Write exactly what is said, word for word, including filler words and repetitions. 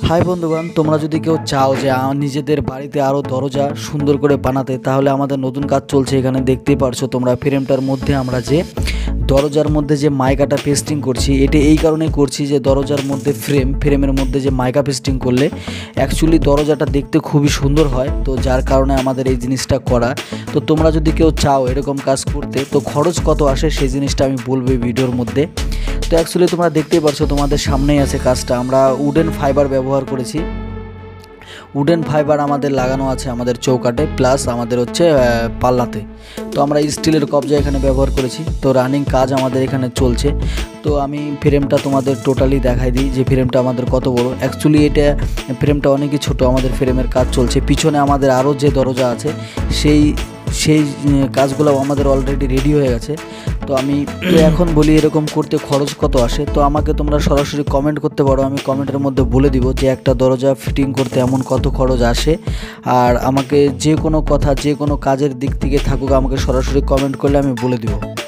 High বন্ধুগণ, তোমরা যদি কেউ চাও যে নিজেদের বাড়িতে আরও দরজা সুন্দর করে বানাতে, তাহলে আমাদের নতুন কাজ চলছে। এখানে দেখতেই পারছো তোমরা ফ্রেমটার মধ্যে আমরা যে দরজার মধ্যে যে মাইকাটা পেস্টিং করছি, এটা এই কারণেই করছি যে দরজার মধ্যে ফ্রেম ফ্রেমের মধ্যে যে মাইকা পেস্টিং করলে অ্যাকচুয়ালি দরজাটা দেখতে খুবই সুন্দর হয়। তো যার কারণে আমাদের এই জিনিসটা করা। তো তোমরা যদি কেউ চাও এরকম কাজ করতে, তো খরচ কত আসে সেই জিনিসটা আমি বলবো এই ভিডিওর মধ্যে। তো অ্যাকচুয়ালি তোমরা দেখতেই পারছো তোমাদের সামনেই আছে কাজটা। আমরা উডেন ফাইবার ব্যবহার করেছি। উডেন ফাইবার আমাদের লাগানো আছে আমাদের চৌকাটে, প্লাস আমাদের হচ্ছে পাল্লাতে। তো আমরা স্টিলের কবজা এখানে ব্যবহার করেছি। তো রানিং কাজ আমাদের এখানে চলছে। তো আমি ফ্রেমটা তোমাদের টোটালি দেখাই দিই যে ফ্রেমটা আমাদের কত বড়। অ্যাকচুয়ালি এটা ফ্রেমটা অনেকই ছোট। আমাদের ফ্রেমের কাজ চলছে। পিছনে আমাদের আরও যে দরজা আছে সেই সেই কাজগুলো আমাদের অলরেডি রেডি হয়ে গেছে। তো আমি এখন বলি এরকম করতে খরচ কত আসে। তো আমাকে তোমরা সরাসরি কমেন্ট করতে পারো, আমি কমেন্টের মধ্যে বলে দিব যে একটা দরজা ফিটিং করতে এমন কত খরচ আসে। আর আমাকে যে কোনো কথা, যে কোনো কাজের দিক থেকে থাকুক, আমাকে সরাসরি কমেন্ট করলে আমি বলে দিব।